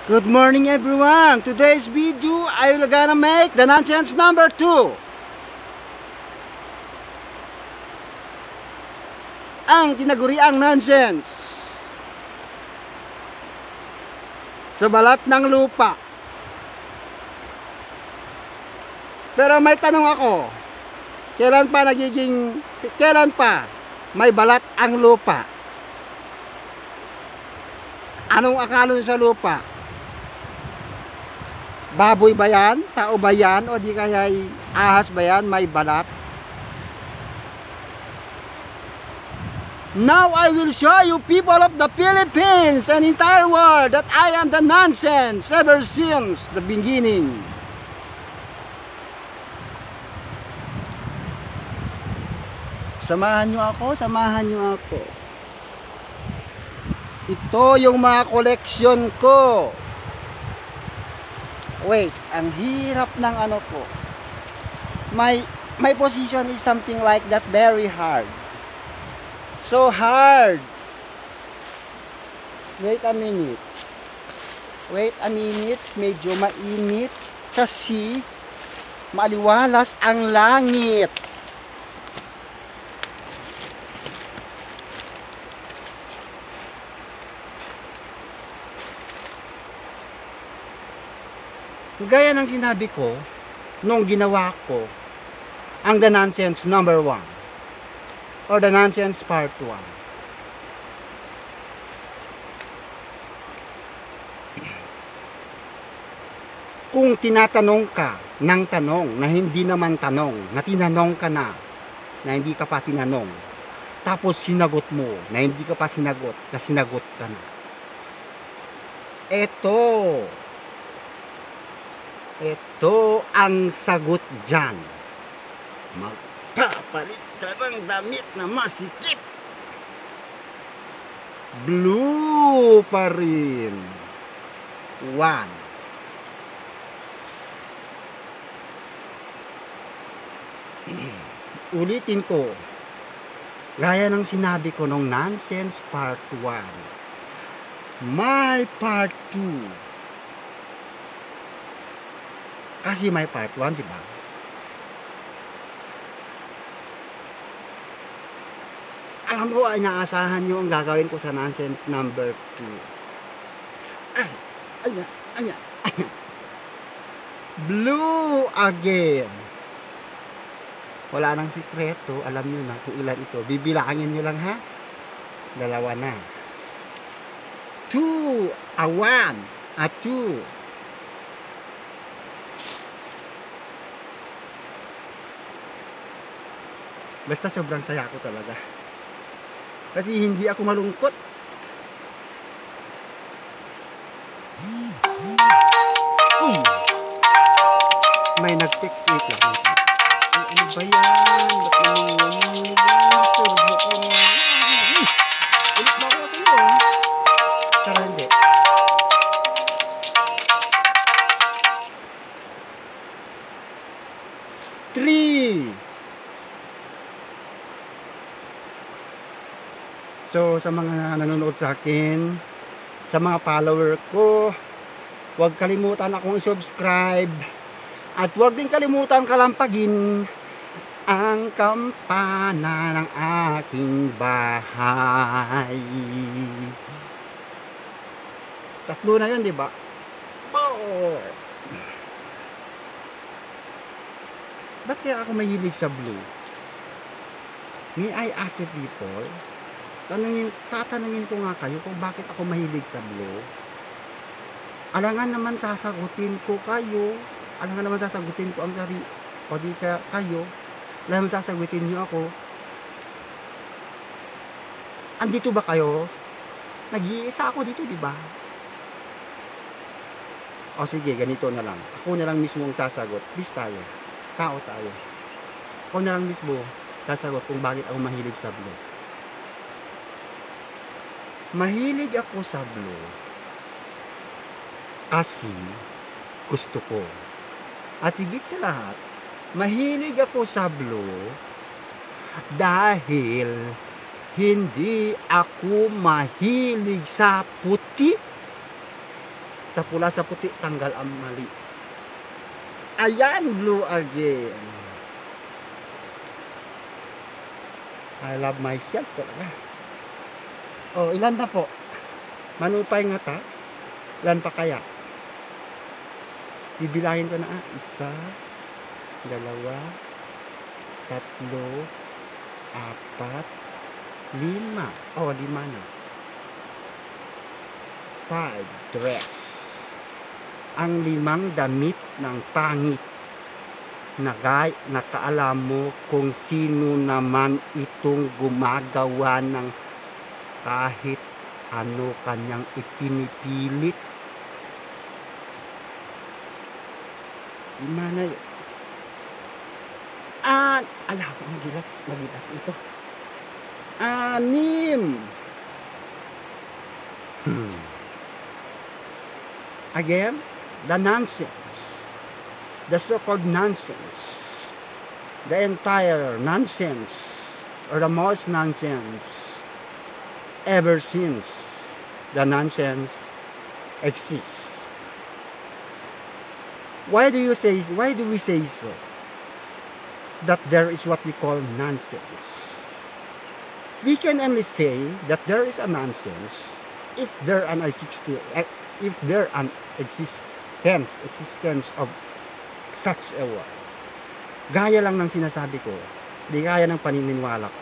Good morning everyone. Today's video I will gonna make the nonsense number 2. Ang tinaguriang nonsense sa balat ng lupa. Pero may tanong ako, kailan pa may balat ang lupa? Anong akala sa lupa? Baboy ba yan? Tao ba yan? O di kaya ahas ba yan? May balat? Now I will show you people of the Philippines and entire world that I am the nonsense ever since the beginning. Samahan nyo ako. Ito yung mga koleksyon ko. Wait, ang hirap ng ano ko. My position is something like that, very hard. So hard. Wait a minute, medyo mainit kasi maliwalas ang langit. Gaya ng sinabi ko nung ginawa ko ang The Nonsense number 1 or The Nonsense part 1. Kung tinatanong ka ng tanong na hindi naman tanong, na tinanong ka na hindi ka pa tinanong, tapos sinagot mo na hindi ka pa sinagot, na sinagot ka na. Ito ang sagot dyan. Magpapalit ka ng damit na masikip. Blue pa rin. 1. Ulitin ko. Gaya ng sinabi ko nung Nonsense Part 1. My Part 2. Kasi may part 1, di ba? Alam ko, inaasahan nyo ang gagawin ko sa nonsense number 2. Ayan. Blue again. Wala nang sikreto. Alam nyo na kung ilan ito. Bibilangin nyo lang, ha? 2 na. 2. 1. 2. Basta sobrang saya ko talaga. Kasi hindi ako malungkot. May nag-text me lang. Ano ba yan? Ba't naman turbo ko nga? Ulit na ako sa iyo. Tara hindi. Three. So sa mga nanonood sa akin, sa mga follower ko, huwag kalimutan akong i-subscribe at huwag din kalimutan kalampagin ang kampana ng aking bahay. 3 na yun, di ba? Ba't kaya ako mahilig sa blue? May I ask you people? Tatanungin ko nga kayo kung bakit ako mahilig sa blue. Alangan naman sasagutin ko kayo. Alangan naman sasagutin ko ang sarili. O di ka kayo. Alangan naman sasagutin nyo ako. Andito ba kayo? Nag-iisa ako dito, di ba? O sige, ganito na lang. Ako na lang mismo ang sasagot. Bis tayo. Tao tayo. Ako na lang mismo sasagot kung bakit ako mahilig sa blue. Mahilig ako sa blue kasi gusto ko. At higit sa lahat, mahilig ako sa blue dahil hindi ako mahilig sa puti. Sa pula sa puti, tanggal ang mali. Ayan, blue again. I love myself talaga. Oh, ilan na po? Manupay nga ta. Ilan pa kaya? Bibilangin ko na isa, dalawa, tatlo, apat, lima. Oh, lima na. 5 dress. Ang 5 damit ng pangit na nakaalam mo kung sino naman itong gumagawa ng kahit ano kanyang ipinipilit. Mana ayaw ko magilat ito. 6. Again, the nonsense, the so-called nonsense, the entire nonsense, or the most nonsense ever since the nonsense exists. Why do we say so? That there is what we call nonsense. We can only say that there is a nonsense if there an existence of such a word. Gaya lang ng sinasabi ko, di gaya ng paniniwala ko.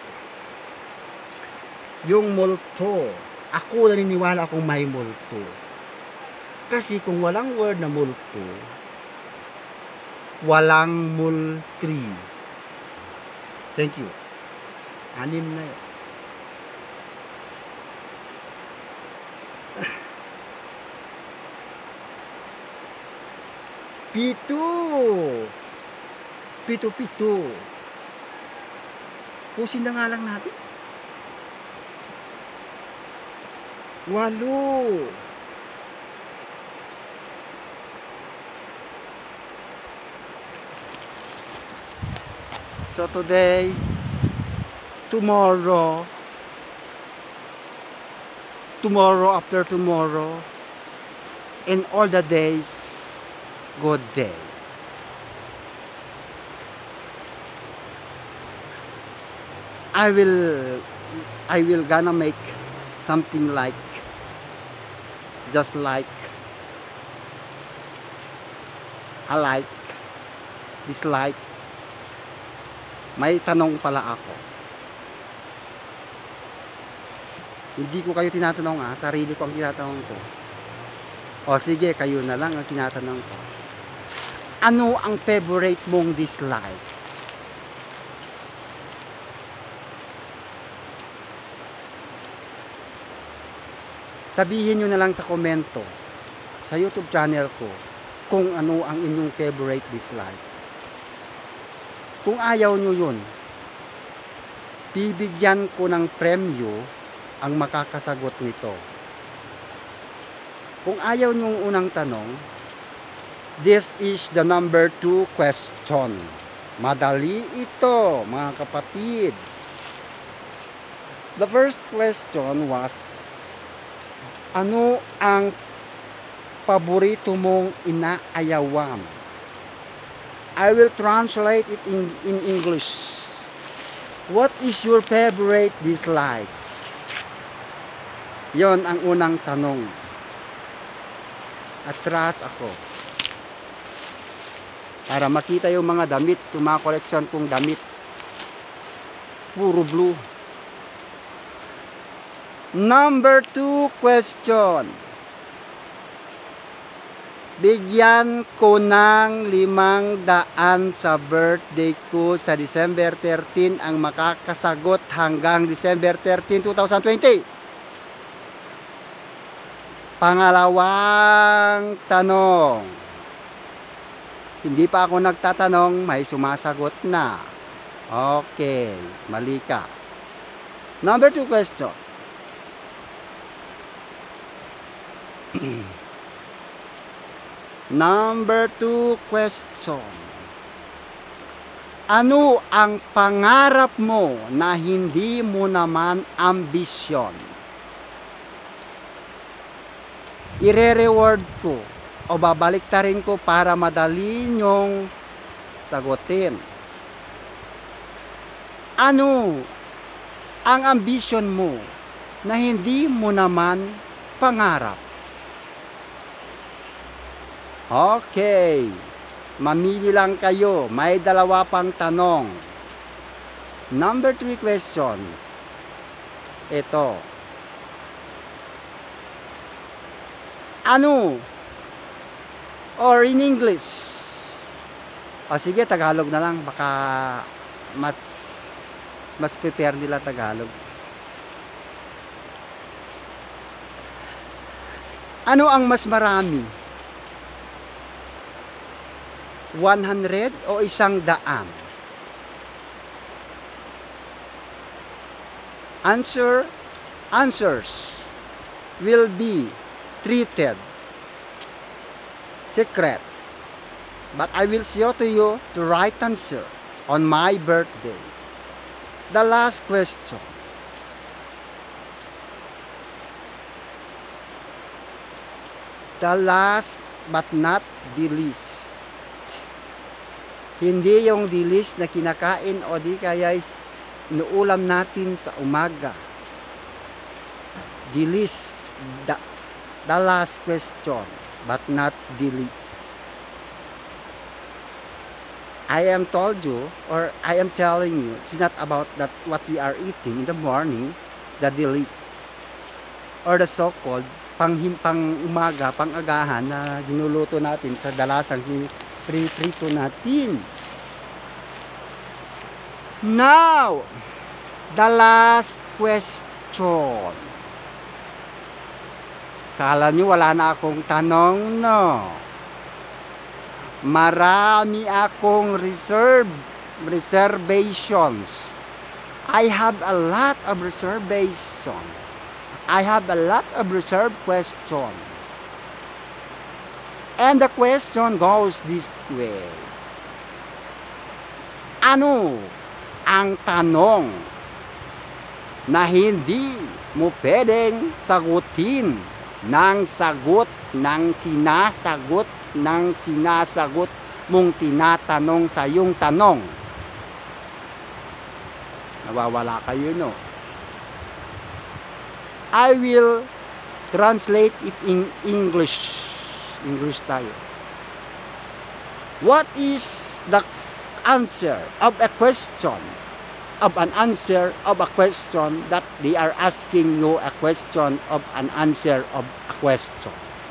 Yung multo, ako naniniwala akong may multo. Kasi kung walang word na multo, walang multri. Thank you. 6 na yun. Pito. Pusin na nga lang natin. 8. So today, tomorrow, after tomorrow, and all the days, good day. I will gonna make something like, just like, I like, dislike. May tanong pala ako. Hindi ko kayo tinatanong sarili ko ang tinatanong ko. O sige, kayo na lang ang tinatanong ko. Ano ang favorite mong dislike? Sabihin nyo na lang sa komento sa YouTube channel ko kung ano ang inyong favorite dislike. Kung ayaw nyo yun, bibigyan ko ng premyo ang makakasagot nito. Kung ayaw nyo yung unang tanong, this is the number 2 question. Madali ito, mga kapatid. The first question was, ano ang paborito mong inaayawan? I will translate it in English. What is your favorite dislike? Yon ang unang tanong. Atras ako. Para makita yung mga damit, yung mga collection kong damit. Puro blue. Number 2 question. Bigyan ko ng 500 sa birthday ko sa December 13 ang makakasagot hanggang December 13, 2020. Pangalawang tanong. Hindi pa ako nagtatanong, may sumasagot na. Okay, mali ka. Number 2 question. Number 2 question. Ano ang pangarap mo na hindi mo naman ambisyon? ire-reward ko o babaliktarin ko para madali nyong sagutin. Ano ang ambisyon mo na hindi mo naman pangarap? Okay, mamili lang kayo. May dalawa pang tanong. Number 3 question. Ito. Ano? Or in English? O sige, Tagalog na lang. Baka mas prepare nila Tagalog. Ano ang mas marami? 100 o 100? Answers will be treated secret, but I will show to you the right answer on my birthday. The last question. The last but not the least. Hindi yung the least na kinakain o di kaya inuulam natin sa umaga. The least, the last question, but not the least. I am told you, or I am telling you, it's not about that what we are eating in the morning, the least, or the so-called pang umaga, pang agahan na ginuluto natin sa dalasang prito natin. Now, the last question. Kala nyo wala na akong tanong, no? Marami akong reservations. I have a lot of reservation. I have a lot of reserved question. And the question goes this way. Ano ang tanong na hindi mo pwedeng sagutin ng sagot ng sinasagot mong tinatanong sa iyong tanong? Nawawala kayo, no? I will translate it in English. English tayo. What is the answer of a question? Of an answer of a question that they are asking you a question of an answer of a question.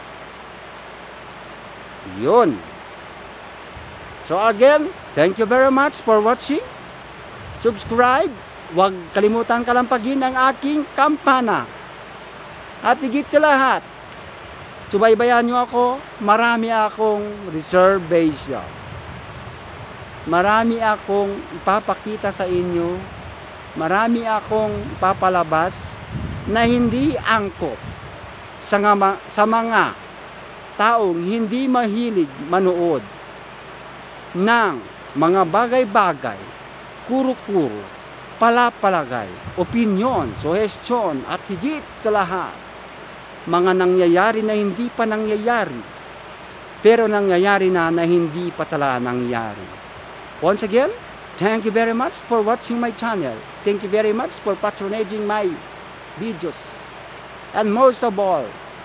Yun. So again, thank you very much for watching. Subscribe. Huwag kalimutan kalampagin ang aking kampana. At higit sa lahat, subaybayan nyo ako. Marami akong reservation. Marami akong ipapakita sa inyo. Marami akong ipapalabas na hindi angkop sa mga taong hindi mahilig manood ng mga bagay-bagay, kuro-kuro, palapalagay, opinyon, suhestyon, at higit sa lahat, mga nangyayari na hindi pa nangyayari, pero nangyayari na hindi pa talaga nangyayari. Once again, thank you very much for watching my channel. Thank you very much for patronizing my videos. And most of all,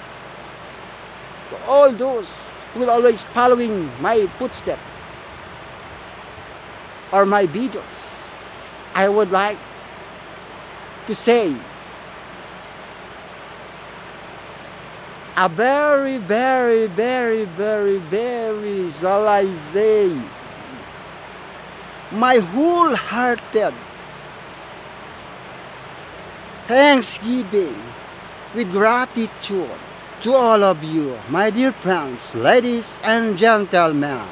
to all those who will always following my footsteps or my videos, I would like to say a very, very, very, very, very, shall I say, my wholehearted thanksgiving with gratitude to all of you, my dear friends, ladies and gentlemen.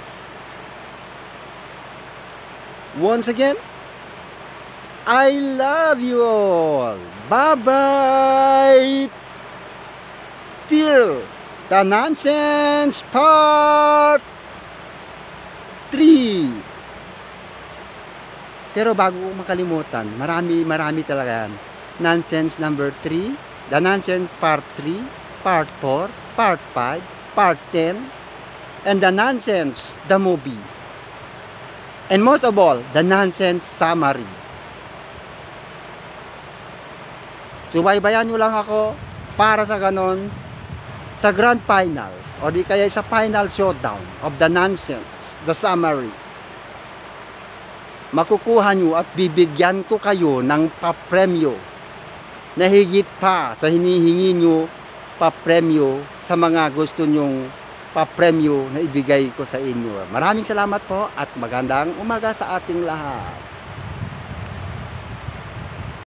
Once again, I love you all. Bye-bye. Till the nonsense part 3. Pero bago ko makalimutan, marami talaga yan. Nonsense number 3, the nonsense part 3, Part 4, Part 5, Part 10, and The Nonsense, the movie. And most of all, the nonsense summary. Subaybayan nyo lang ako para sa ganon, sa grand finals, o di kaya sa final showdown of the nonsense, the summary. Makukuha nyo at bibigyan ko kayo ng papremyo na higit pa sa hinihingi nyo papremyo sa mga gusto nyong papremyo na ibigay ko sa inyo. Maraming salamat po at magandang umaga sa ating lahat.